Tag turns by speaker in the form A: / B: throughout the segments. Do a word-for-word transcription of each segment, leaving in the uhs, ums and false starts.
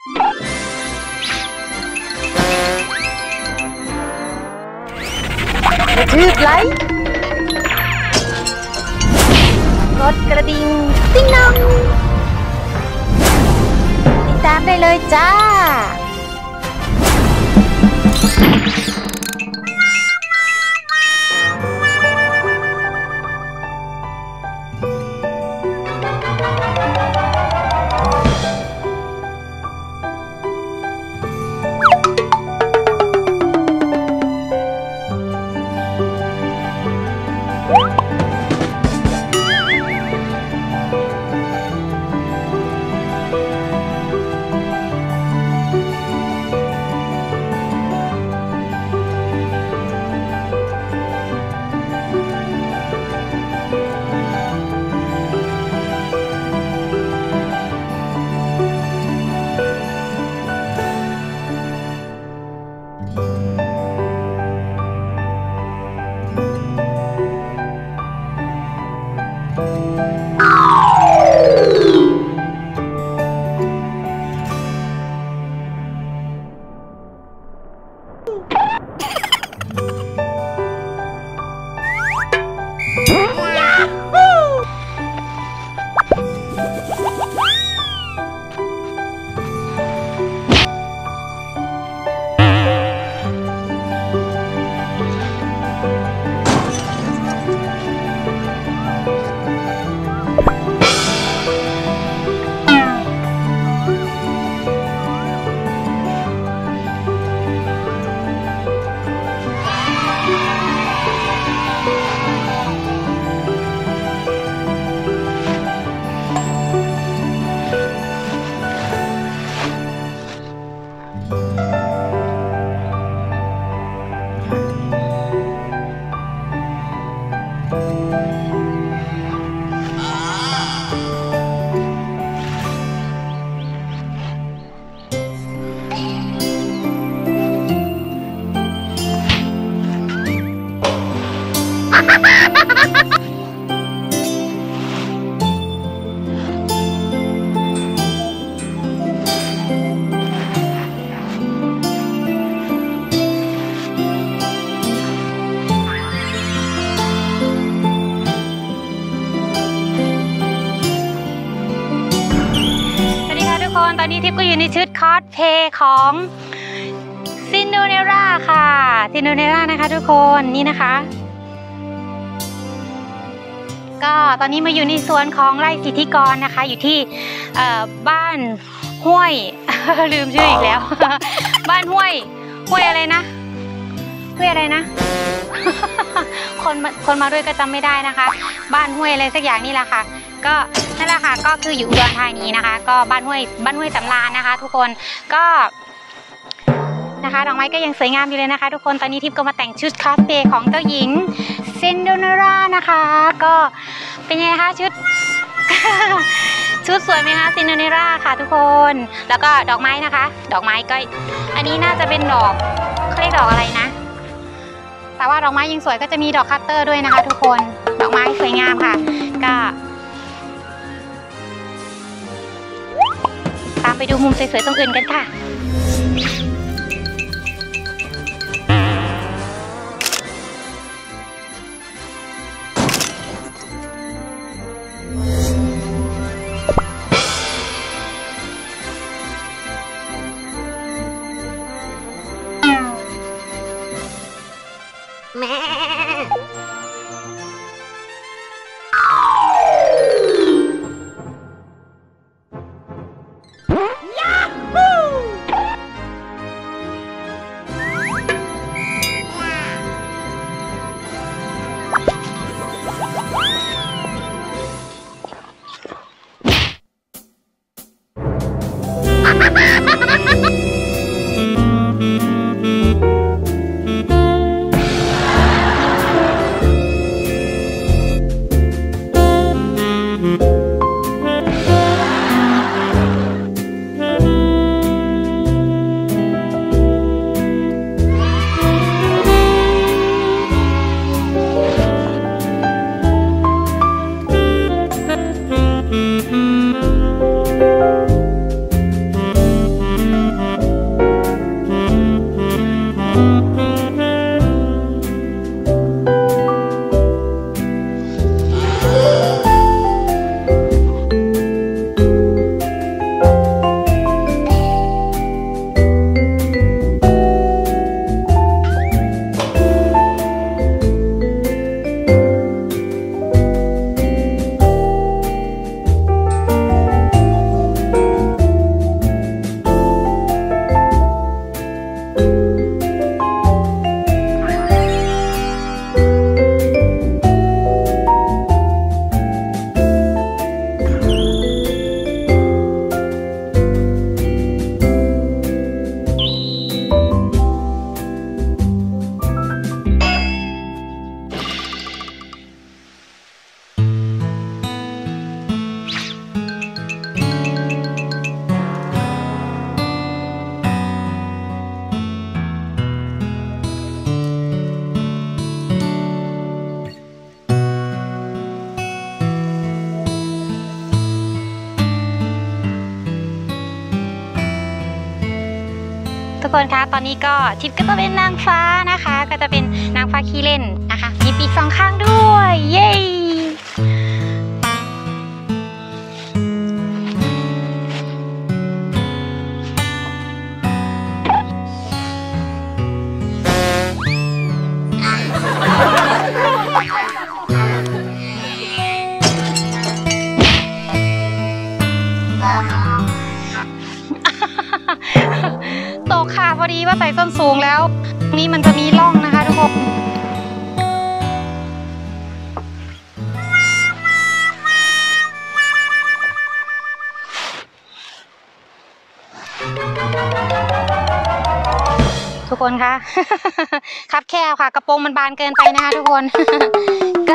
A: กระทืบไลค์กดกระดิ่งติ๊งน้องติดตามได้เลยจ้า
B: ตอนนี้ทิพย์ก็อยู่ในชุดคอสเพลย์ของซินโดเรลล่าค่ะซินโดเรลล่านะคะทุกคนนี่นะคะก็ตอนนี้มาอยู่ในสวนของไร่สิทธิกรนะคะอยู่ที่บ้านห้วย ลืมชื่ออีกแล้ว บ้านห้วยห้วยอะไรนะห้วยอะไรนะ คนคนมาด้วยก็จำไม่ได้นะคะบ้านห้วยอะไรสักอย่างนี่แหละค่ะก็นั่นแหละค่ะก็คืออยู่อุดรธานีนะคะก็บ้านห้วยบ้านห้วยสำราญนะคะทุกคนก็นะคะดอกไม้ก็ยังสวยงามอยู่เลยนะคะทุกคนตอนนี้ทิพย์ก็มาแต่งชุดคอสเพลย์ของเจ้าหญิงซินโดเรลล่านะคะก็เป็นไงคะชุด ชุดสวยไหมคะซินโดเรลล่าค่ะทุกคนแล้วก็ดอกไม้นะคะดอกไม้ก็อันนี้น่าจะเป็นดอกเขาเรียกดอกอะไรนะแต่ว่าดอกไม้ยังสวยก็จะมีดอกคัตเตอร์ด้วยนะคะทุกคนดอกไม้สวยงามค่ะก็ตามไปดูมุมสวยๆตรงอื่นกันค่ะแม่กคนคะตอนนี้ก็ทิพย์ก็จะเป็นนางฟ้านะคะก็จะเป็นนางฟ้าขี้เล่นนะคะมีปีกสองข้างด้วยเย้ตกค่ะพอดีว่าใส่ส้นสูงแล้วนี่มันจะมีร่องนะคะทุกคนทุกคนคะ ครับแคบค่ะกระโปรงมันบานเกินไปนะคะทุกคน ก็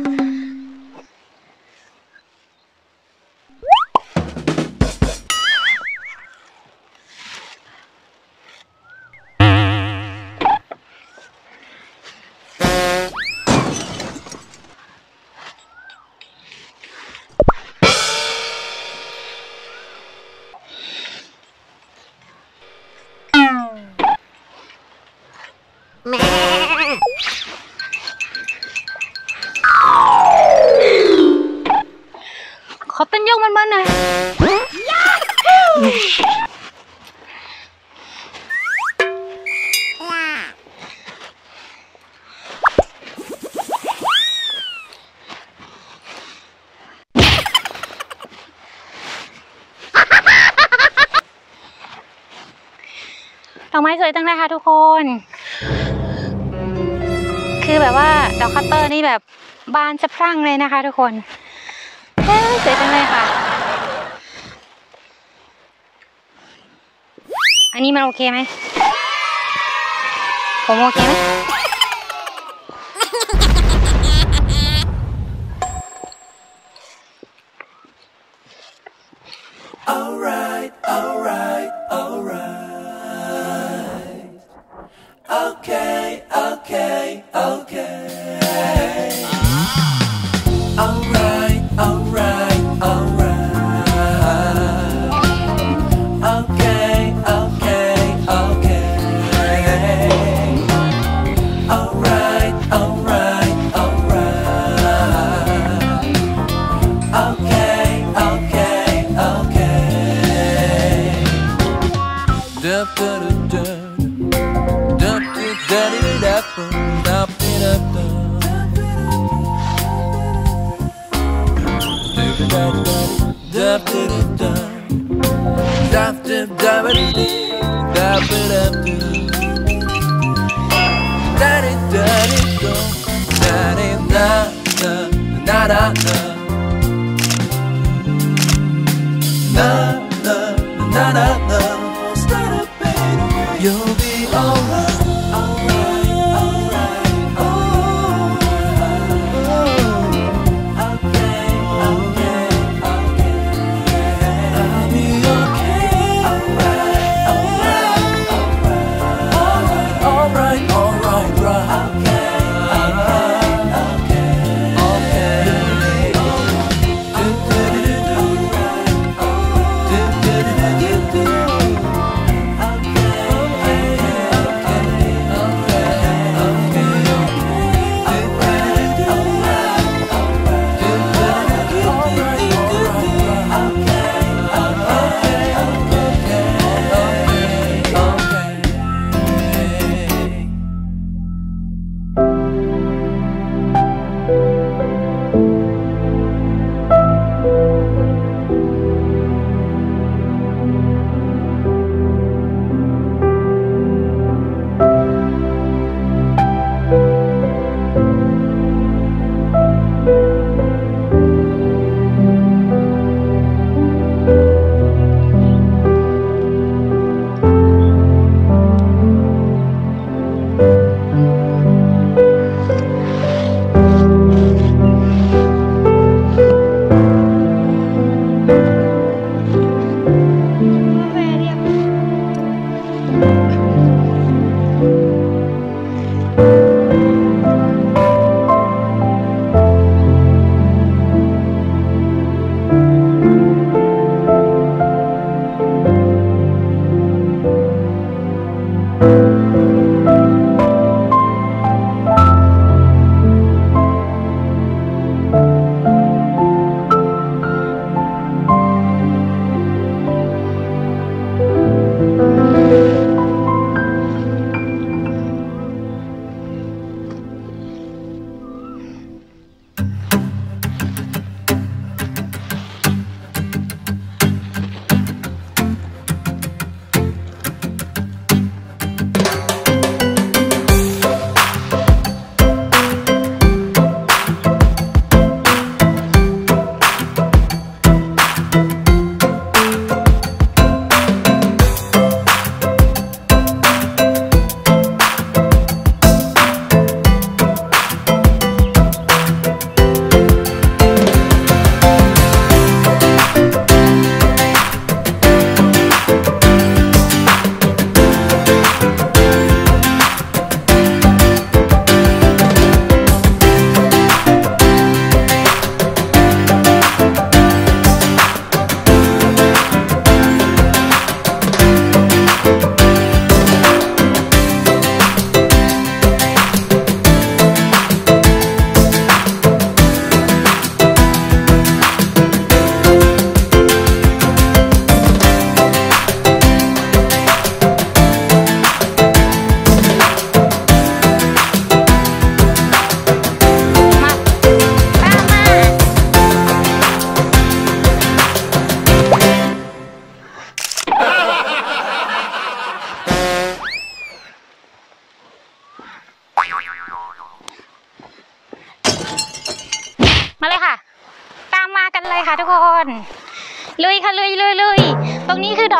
B: ขอเต้นยกมันมันหน่อยดอกไม้สวยจังเลยค่ะทุกคนคือแบบว่าดอกคัตเตอร์นี่แบบบานสะพรั่งเลยนะคะทุกคนเฮ้ยสวยจังเลยค่ะอันนี้มันโอเคไหมผมโอเคไหม
C: Alright, alright, alright. Okay, okay, okay. Alright, alright, alright. Okay, okay, okay. Alright, alright, alright. Okay, okay, okay. Da da da da da da da da da da. Da da da da da da da da You'll be alright, alright, alright, alright. Okay, okay, okay. I'll be okay. Alright, alright, alright, alright, alright, alright. Okay, okay, okay, okay.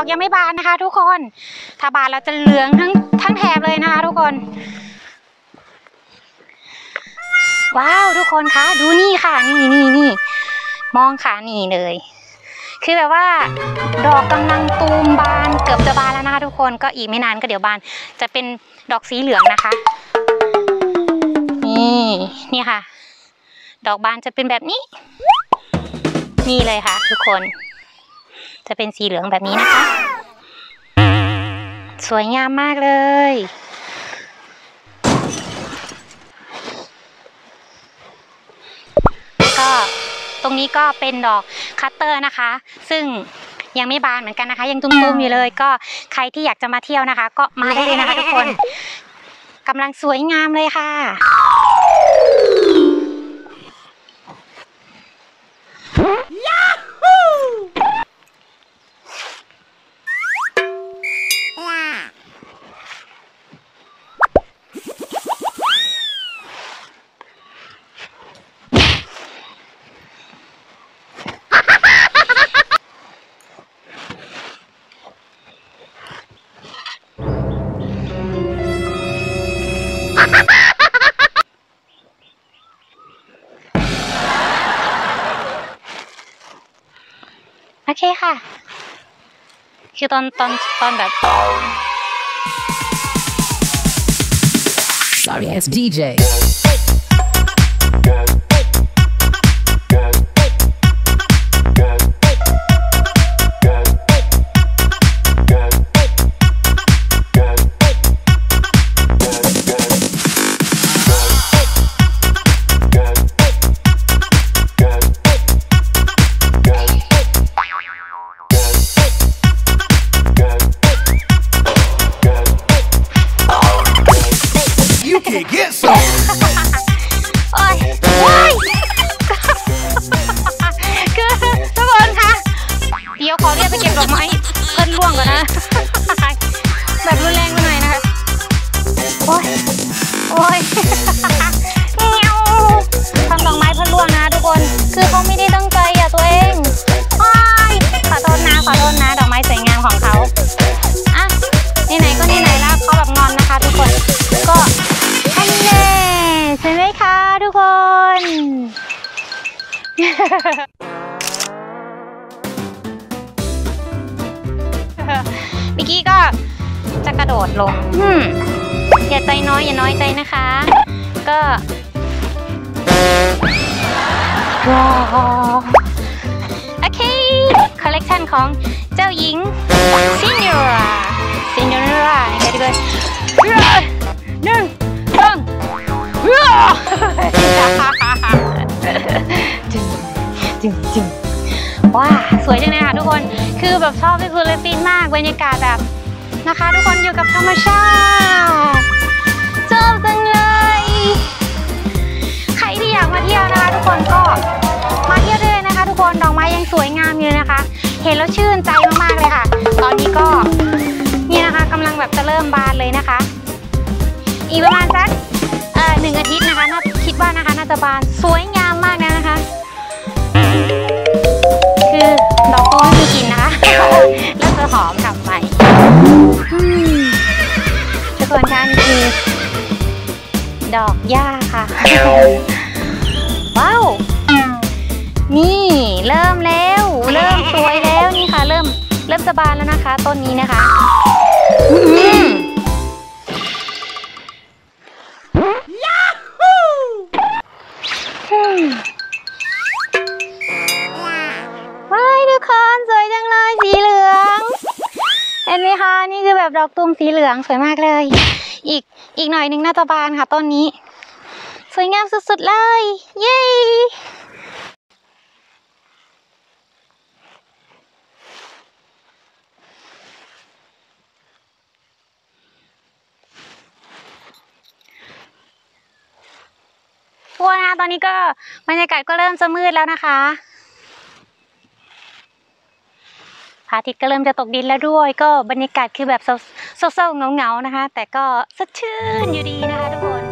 B: อกยังไม่บานนะคะทุกคนถ้าบานเราจะเหลืองทั้งทั้งแถบเลยนะคะทุกคนว้าวทุกคนคะดูนี่ค่ะนี่นี่นี่มองค่ะนี่เลยคือแบบว่าดอกกำลังตูมบานเกือบจะบานแล้วนะคะทุกคนก็อีกไม่นานก็เดี๋ยวบานจะเป็นดอกสีเหลืองนะคะนี่นี่ค่ะดอกบานจะเป็นแบบนี้นี่เลยค่ะทุกคนจะเป็นสีเหลืองแบบนี้นะคะสวยงามมากเลยก็ตรงนี้ก็เป็นดอกคัตเตอร์นะคะซึ่งยังไม่บานเหมือนกันนะคะยังตุ้มๆอยู่เลยก็ใครที่อยากจะมาเที่ยวนะคะก็มาได้เลยนะคะทุกคนกำลังสวยงามเลยค่ะโอเคค่ะคือตอนตอนตอนแบบ
D: Sorry ass ดี เจ
B: โอ้ยโอ้ยคือทุกคนคะเดี๋ยวขอเรียกไปเก็บดอกไม้เพิ่นร่วงก่อนนะแบบรุนแรงไปหน่อยนะคะโอ้ยโอ้ยเงี้ยวทำดอกไม้เพิ่นร่วงนะทุกคนคือเขาไม่ได้ตั้งใจอ่ะตัวเองโอ้ยขอโทษนะขอโทษนะดอกไม้สวยงามของเขาอ่ะไหนๆก็ไหนๆแล้วเขาแบบงอนนะคะทุกคนก็อันนี้ใช่ไหมคะทุกคนเมื่อกี้ก็จะกระโดดลงอืมอย่าใจน้อยอย่าน้อยใจนะคะก็ว้าวโอเคคอลเลกชันของเจ้าหญิงซินเดอเรลล่าซินเดอเรลล่านี่กันดีกว่าหนึ่งสองจึงจึงจึงว้าสวยจังเลยค่ะทุกคนคือแบบชอบที่ฟิลิปปินส์มากบรรยากาศแบบนะคะทุกคนอยู่กับธรรมชาติชอบจังเลยใครที่อยากมาเที่ยวนะคะทุกคนก็มาเที่ยวได้เลยนะคะทุกคนดอกไม้ยังสวยงามอยู่เลยนะคะเห็นแล้วชื่นใจมากๆเลยค่ะตอนนี้ก็นี่นะคะกำลังแบบจะเริ่มบานเลยนะคะอีกประมาณสักเอ่อหนึ่งอาทิตย์นะคะน่าคิดว่านะคะน่าจะบานสวยงามมากนะนะคะคือดอกโตไม่มีกลิ่นนะคะแล้วจะหอมทำใหม่ทุกคนคะนี่คือดอกหญ้าค่ะว้าวนี่เริ่มแล้วเริ่มสวยแล้วนี่ค่ะเริ่มเริ่มจะบานแล้วนะคะต้นนี้นะคะว้ายทุกคนสวยจังเลยสีเหลืองเห็นไหมคะนี่คือแบบดอกตูมสีเหลืองสวยมากเลยอีกอีกหน่อยนึงน่าจะบานค่ะต้นนี้สวยงามสุดๆเลยเย้ทุกคนนะตอนนี้ก็บรรยากาศก็เริ่มจะมืดแล้วนะคะพระอาทิตย์ก็เริ่มจะตกดินแล้วด้วยก็บรรยากาศคือแบบเศร้าๆเงาๆนะคะแต่ก็สดชื่นอยู่ดีนะคะทุกคน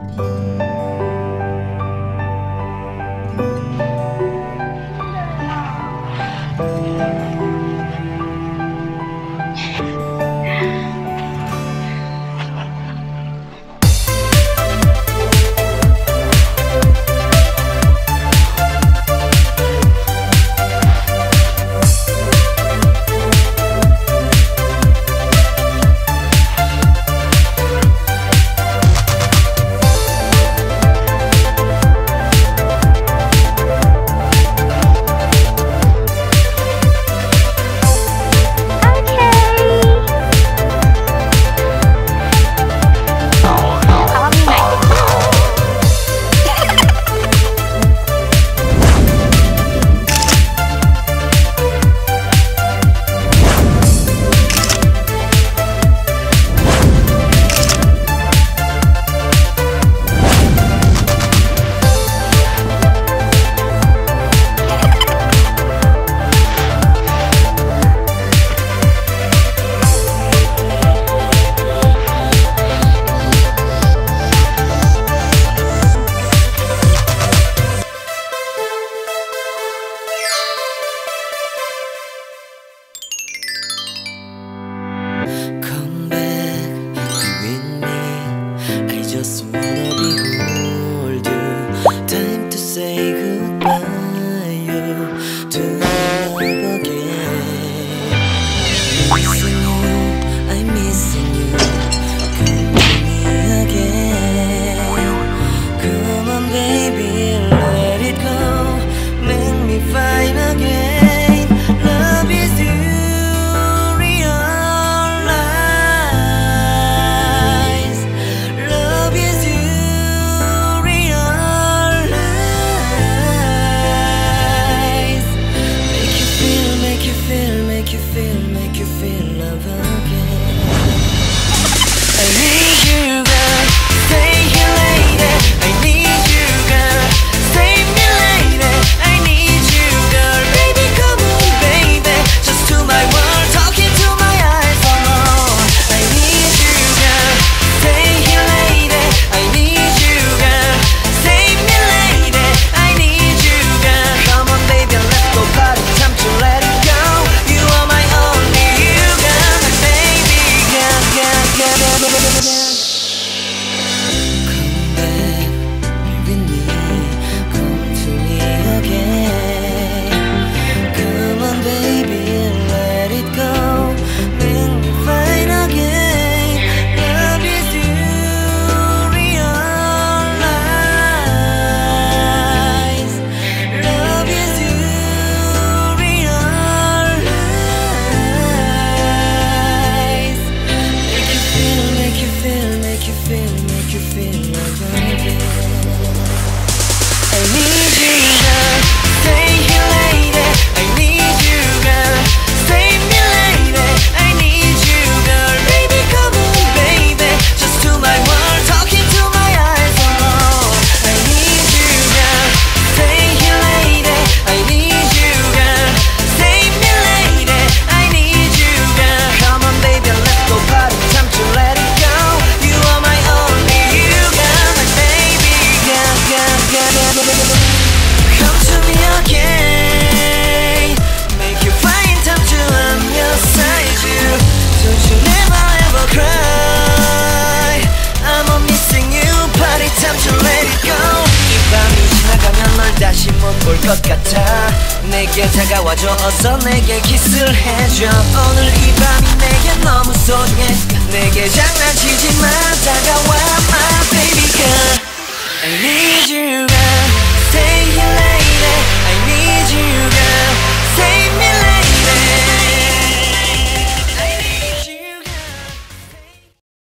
D: 것 같아. 내게 다가와줘 어서 내게 키스를 해줘. 오늘 이 밤이 내게 너무 소중해. 내게 장난치지 마 다가와 my baby.